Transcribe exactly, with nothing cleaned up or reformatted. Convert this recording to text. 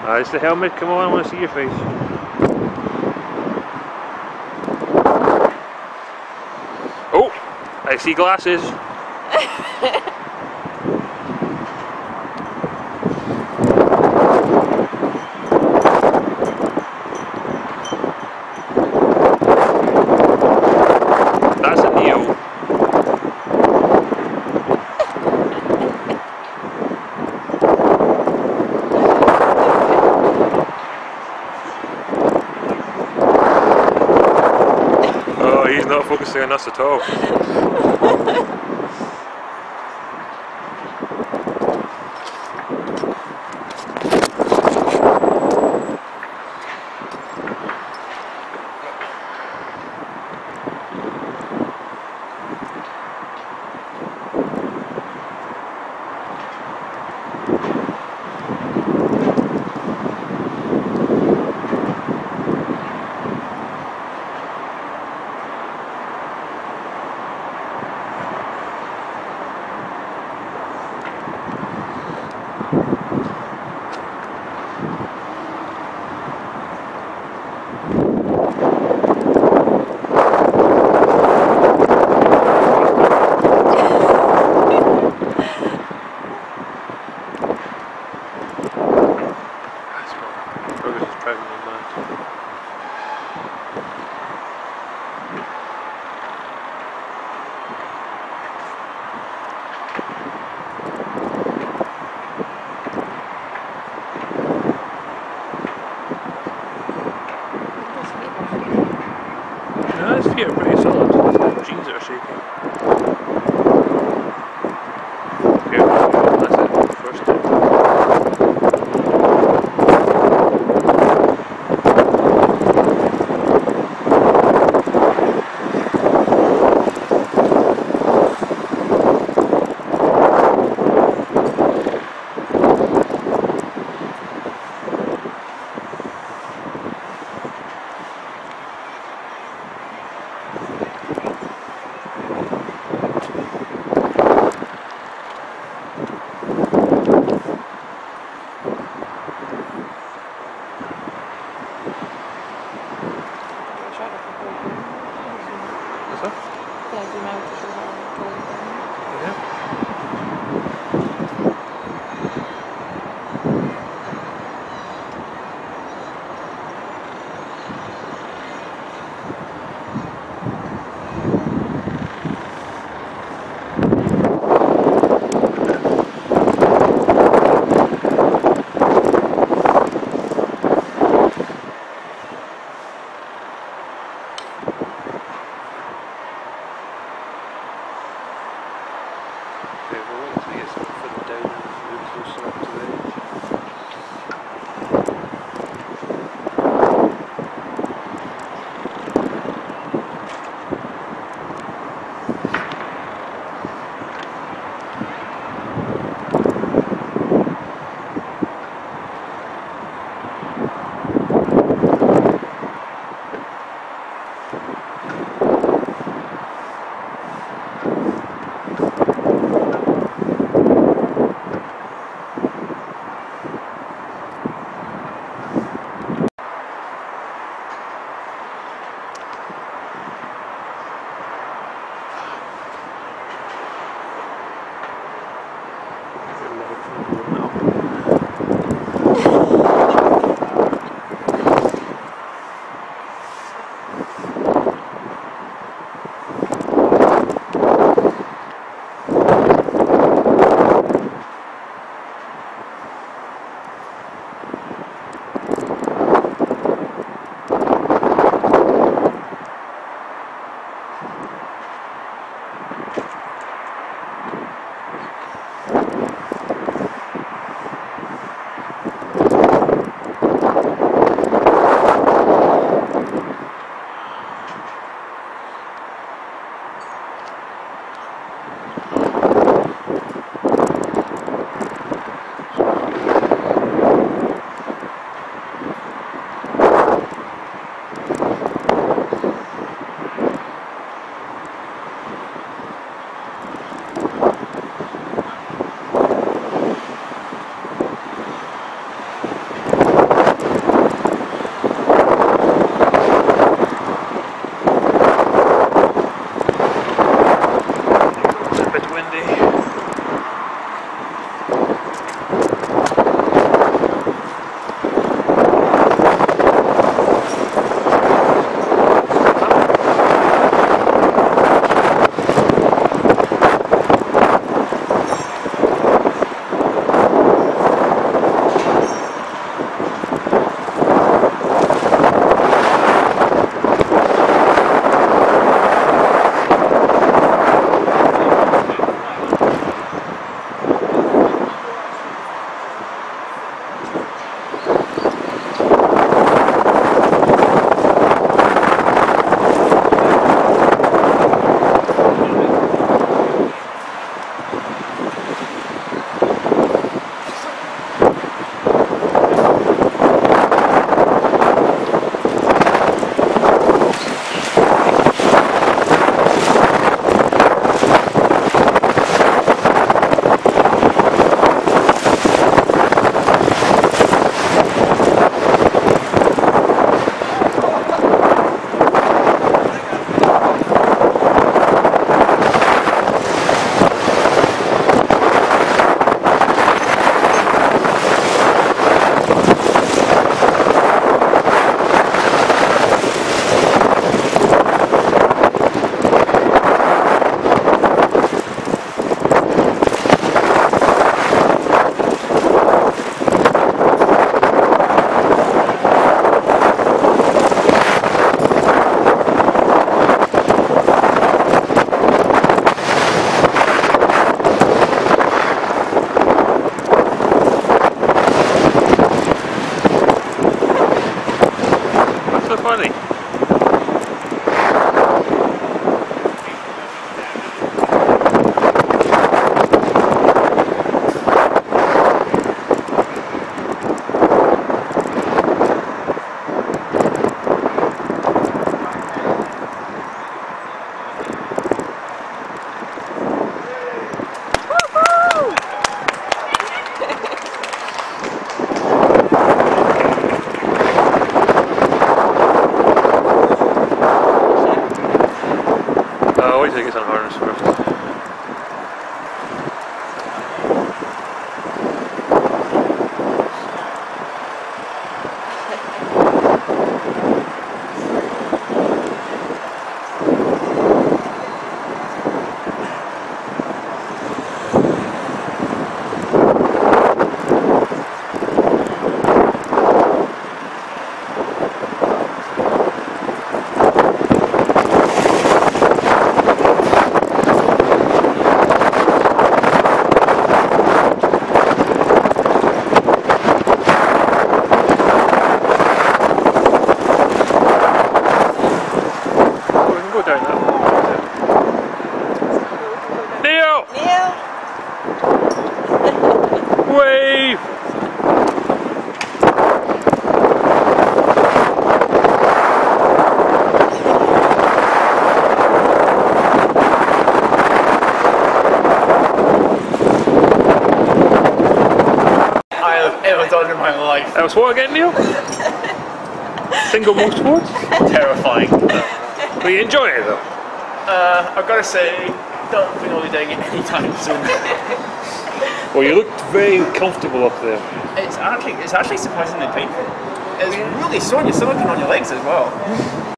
Ah, it's the helmet. Come on, I want to see your face. Oh, I see glasses. That's a Neo. Oh, he's not focusing on us at all. No, his feet are pretty solid. It's the jeans that are shaking. Okay, well, that's it. First step. funny. Uh, wait till it gets on harness first. Go down that one. Neo! Neo! Wave! I have ever done in my life. That was what again, Neil? Single most words? Terrifying. But you enjoy it though? Uh, I've got to say, don't think I'll be doing it anytime soon. Well, you looked very comfortable up there. It's actually, it's actually surprisingly painful. It's really sore, you're still looking on your legs as well.